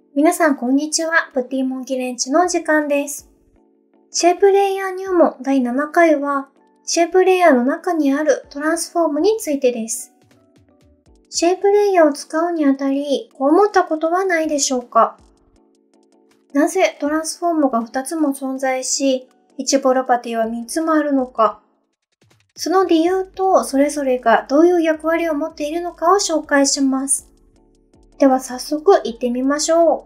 皆さんこんにちは。プティモンキレンチの時間です。シェイプレイヤー入門第7回は、シェイプレイヤーの中にあるトランスフォームについてです。シェイプレイヤーを使うにあたり、こう思ったことはないでしょうか？なぜトランスフォームが2つも存在し、1プロパティは3つもあるのか？その理由とそれぞれがどういう役割を持っているのかを紹介します。では早速行ってみましょう。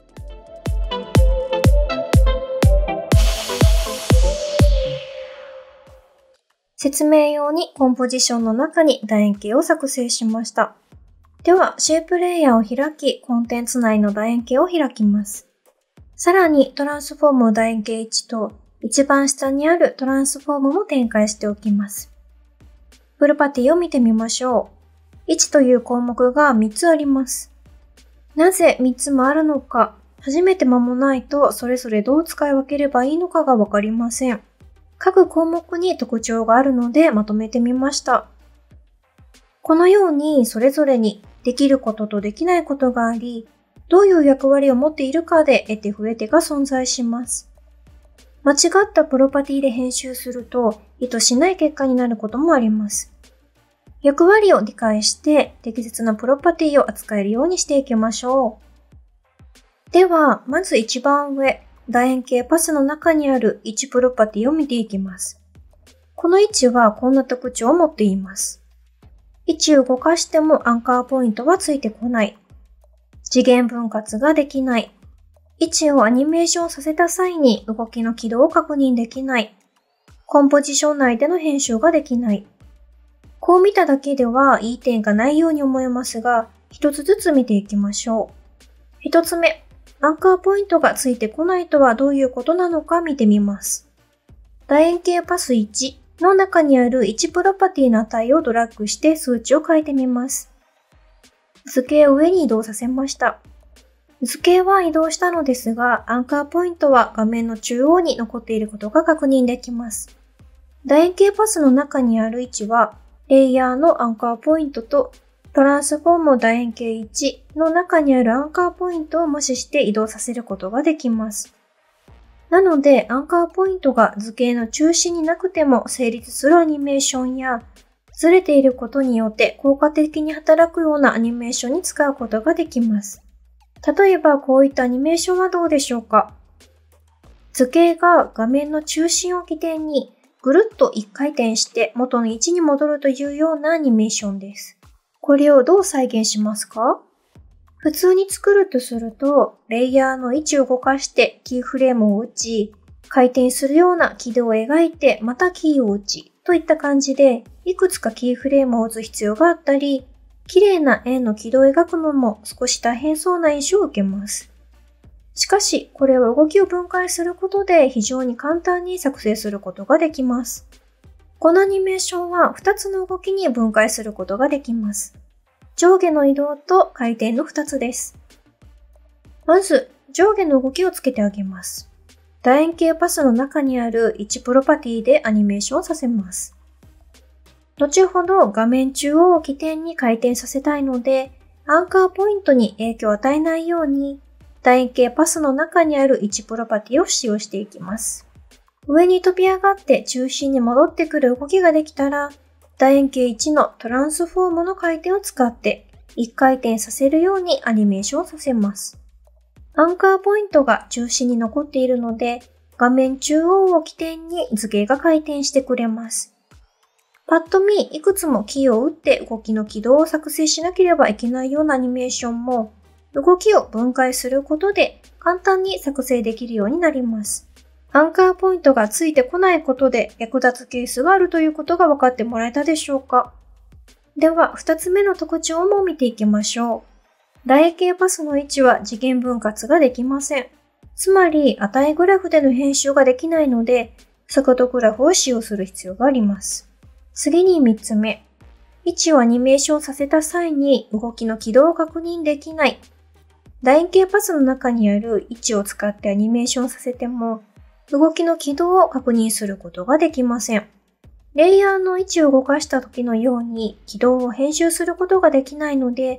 説明用にコンポジションの中に楕円形を作成しました。では、シェイプレイヤーを開き、コンテンツ内の楕円形を開きます。さらに、トランスフォーム楕円形1と、一番下にあるトランスフォームも展開しておきます。プロパティを見てみましょう。1という項目が3つあります。なぜ3つもあるのか、初めて間もないとそれぞれどう使い分ければいいのかがわかりません。各項目に特徴があるのでまとめてみました。このようにそれぞれにできることとできないことがあり、どういう役割を持っているかで得手不得手が存在します。間違ったプロパティで編集すると意図しない結果になることもあります。役割を理解して適切なプロパティを扱えるようにしていきましょう。では、まず一番上、楕円形パスの中にある位置プロパティを見ていきます。この位置はこんな特徴を持っています。位置を動かしてもアンカーポイントはついてこない。次元分割ができない。位置をアニメーションさせた際に動きの軌道を確認できない。コンポジション内での編集ができない。こう見ただけではいい点がないように思えますが、一つずつ見ていきましょう。一つ目、アンカーポイントがついてこないとはどういうことなのか見てみます。楕円形パス1の中にある1プロパティの値をドラッグして数値を変えてみます。図形を上に移動させました。図形は移動したのですが、アンカーポイントは画面の中央に残っていることが確認できます。楕円形パスの中にある位置は、レイヤーのアンカーポイントとトランスフォーム楕円形1の中にあるアンカーポイントを無視して移動させることができます。なので、アンカーポイントが図形の中心になくても成立するアニメーションや、ずれていることによって効果的に働くようなアニメーションに使うことができます。例えば、こういったアニメーションはどうでしょうか？図形が画面の中心を起点にぐるっと一回転して元の位置に戻るというようなアニメーションです。これをどう再現しますか？普通に作るとすると、レイヤーの位置を動かしてキーフレームを打ち、回転するような軌道を描いてまたキーを打ち、といった感じで、いくつかキーフレームを打つ必要があったり、綺麗な円の軌道を描くのも少し大変そうな印象を受けます。しかし、これは動きを分解することで非常に簡単に作成することができます。このアニメーションは2つの動きに分解することができます。上下の移動と回転の2つです。まず、上下の動きをつけてあげます。楕円形パスの中にある1プロパティでアニメーションさせます。後ほど画面中央を起点に回転させたいので、アンカーポイントに影響を与えないように、楕円形パスの中にある1プロパティを使用していきます。上に飛び上がって中心に戻ってくる動きができたら、楕円形1のトランスフォームの回転を使って1回転させるようにアニメーションさせます。アンカーポイントが中心に残っているので、画面中央を起点に図形が回転してくれます。パッと見、いくつもキーを打って動きの軌道を作成しなければいけないようなアニメーションも、動きを分解することで簡単に作成できるようになります。アンカーポイントがついてこないことで役立つケースがあるということが分かってもらえたでしょうか？では、2つ目の特徴も見ていきましょう。楕円形パスの位置は次元分割ができません。つまり、値グラフでの編集ができないので、速度グラフを使用する必要があります。次に3つ目。位置をアニメーションさせた際に動きの軌道を確認できない。楕円形パスの中にある位置を使ってアニメーションさせても、動きの軌道を確認することができません。レイヤーの位置を動かした時のように軌道を編集することができないので、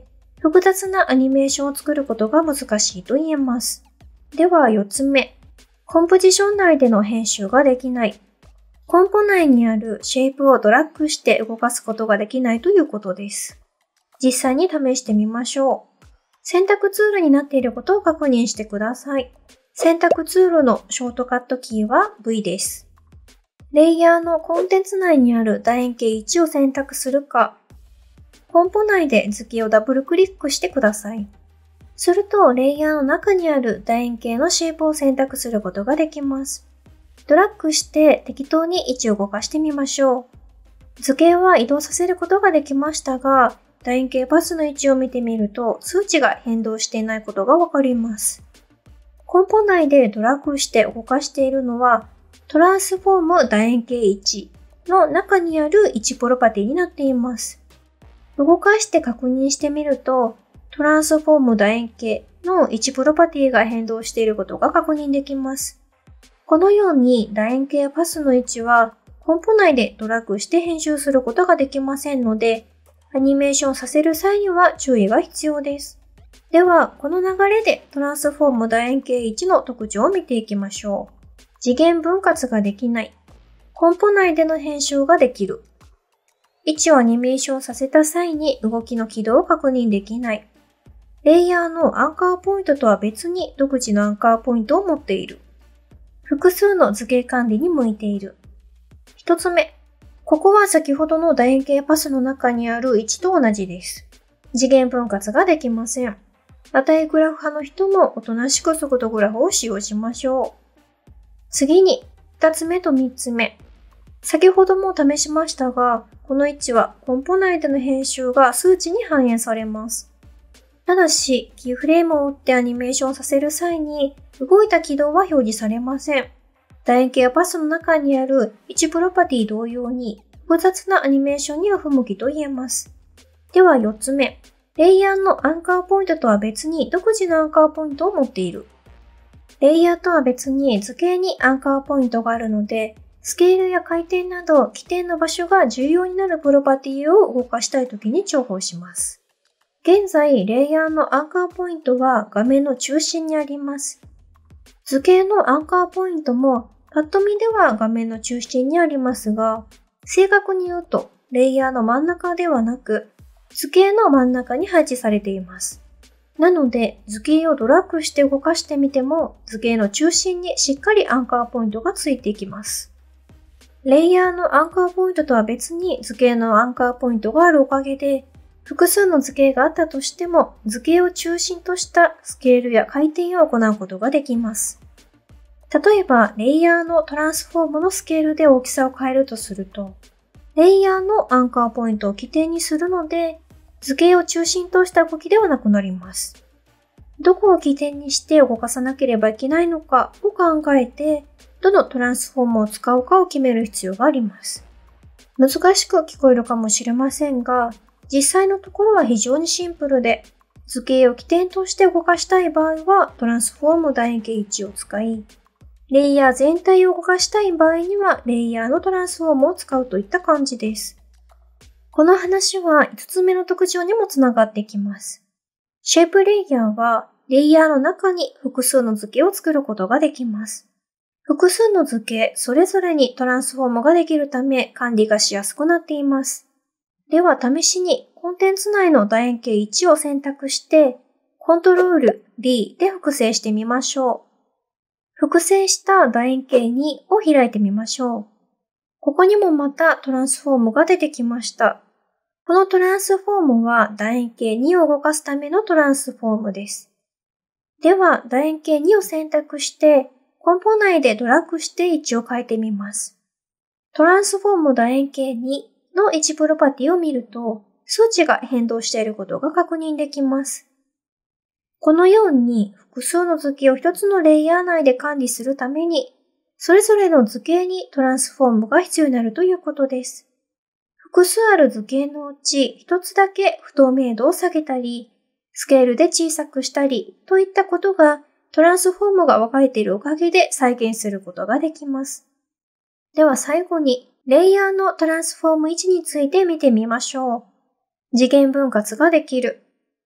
複雑なアニメーションを作ることが難しいと言えます。では4つ目。コンポジション内での編集ができない。コンポ内にあるシェイプをドラッグして動かすことができないということです。実際に試してみましょう。選択ツールになっていることを確認してください。選択ツールのショートカットキーは V です。レイヤーのコンテンツ内にある楕円形1を選択するか、コンポ内で図形をダブルクリックしてください。すると、レイヤーの中にある楕円形のシェイプを選択することができます。ドラッグして適当に位置を動かしてみましょう。図形は移動させることができましたが、楕円形パスの位置を見てみると数値が変動していないことがわかります。コンポ内でドラッグして動かしているのはトランスフォーム楕円形1の中にある1プロパティになっています。動かして確認してみるとトランスフォーム楕円形の1プロパティが変動していることが確認できます。このように楕円形パスの位置はコンポ内でドラッグして編集することができませんので、アニメーションさせる際には注意が必要です。では、この流れでトランスフォーム楕円形1の特徴を見ていきましょう。次元分割ができない。コンポ内での編集ができる。位置をアニメーションさせた際に動きの軌道を確認できない。レイヤーのアンカーポイントとは別に独自のアンカーポイントを持っている。複数の図形管理に向いている。一つ目。ここは先ほどの楕円形パスの中にある位置と同じです。次元分割ができません。値グラフ派の人もおとなしく速度グラフを使用しましょう。次に、二つ目と三つ目。先ほども試しましたが、この位置はコンポ内での編集が数値に反映されます。ただし、キーフレームを打ってアニメーションさせる際に、動いた軌道は表示されません。楕円形パスの中にある1プロパティ同様に複雑なアニメーションには不向きと言えます。では4つ目。レイヤーのアンカーポイントとは別に独自のアンカーポイントを持っている。レイヤーとは別に図形にアンカーポイントがあるので、スケールや回転など起点の場所が重要になるプロパティを動かしたいときに重宝します。現在、レイヤーのアンカーポイントは画面の中心にあります。図形のアンカーポイントもパッと見では画面の中心にありますが、正確に言うとレイヤーの真ん中ではなく、図形の真ん中に配置されています。なので、図形をドラッグして動かしてみても、図形の中心にしっかりアンカーポイントがついていきます。レイヤーのアンカーポイントとは別に図形のアンカーポイントがあるおかげで、複数の図形があったとしても、図形を中心としたスケールや回転を行うことができます。例えば、レイヤーのトランスフォームのスケールで大きさを変えるとすると、レイヤーのアンカーポイントを起点にするので、図形を中心とした動きではなくなります。どこを起点にして動かさなければいけないのかを考えて、どのトランスフォームを使うかを決める必要があります。難しく聞こえるかもしれませんが、実際のところは非常にシンプルで、図形を起点として動かしたい場合はトランスフォーム楕円形1を使い、レイヤー全体を動かしたい場合にはレイヤーのトランスフォームを使うといった感じです。この話は5つ目の特徴にもつながってきます。シェイプレイヤーはレイヤーの中に複数の図形を作ることができます。複数の図形それぞれにトランスフォームができるため管理がしやすくなっています。では試しにコンテンツ内の楕円形1を選択してコントロール D で複製してみましょう。複製した楕円形2を開いてみましょう。ここにもまたトランスフォームが出てきました。このトランスフォームは楕円形2を動かすためのトランスフォームです。では楕円形2を選択してコンポ内でドラッグして位置を変えてみます。トランスフォーム楕円形2の位置プロパティを見ると数値が変動していることが確認できます。このように複数の図形を一つのレイヤー内で管理するために、それぞれの図形にトランスフォームが必要になるということです。複数ある図形のうち一つだけ不透明度を下げたり、スケールで小さくしたりといったことがトランスフォームが分かれているおかげで再現することができます。では最後に、レイヤーのトランスフォーム位置について見てみましょう。次元分割ができる。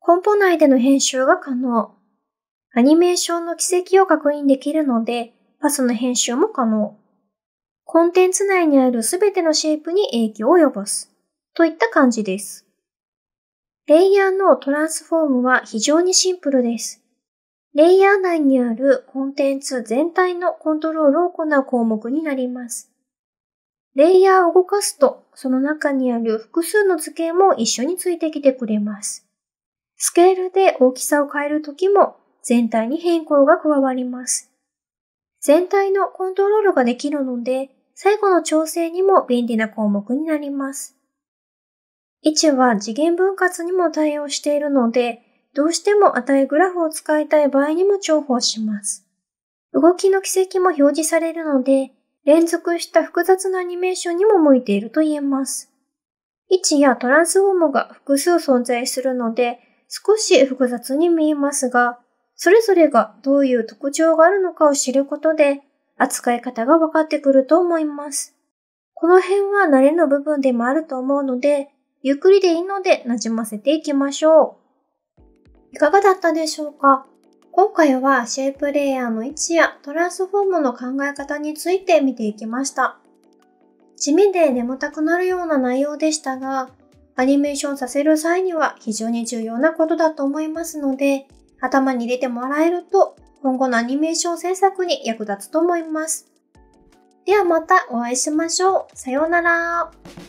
コンポ内での編集が可能。アニメーションの軌跡を確認できるので、パスの編集も可能。コンテンツ内にあるすべてのシェイプに影響を及ぼす。といった感じです。レイヤーのトランスフォームは非常にシンプルです。レイヤー内にあるコンテンツ全体のコントロールを行う項目になります。レイヤーを動かすと、その中にある複数の図形も一緒についてきてくれます。スケールで大きさを変えるときも全体に変更が加わります。全体のコントロールができるので、最後の調整にも便利な項目になります。位置は次元分割にも対応しているので、どうしても値グラフを使いたい場合にも重宝します。動きの軌跡も表示されるので、連続した複雑なアニメーションにも向いていると言えます。位置やトランスフォームが複数存在するので、少し複雑に見えますが、それぞれがどういう特徴があるのかを知ることで、扱い方が分かってくると思います。この辺は慣れの部分でもあると思うので、ゆっくりでいいので馴染ませていきましょう。いかがだったでしょうか？今回はシェイプレイヤーの位置やトランスフォームの考え方について見ていきました。地味で眠たくなるような内容でしたが、アニメーションさせる際には非常に重要なことだと思いますので、頭に入れてもらえると今後のアニメーション制作に役立つと思います。ではまたお会いしましょう。さようなら。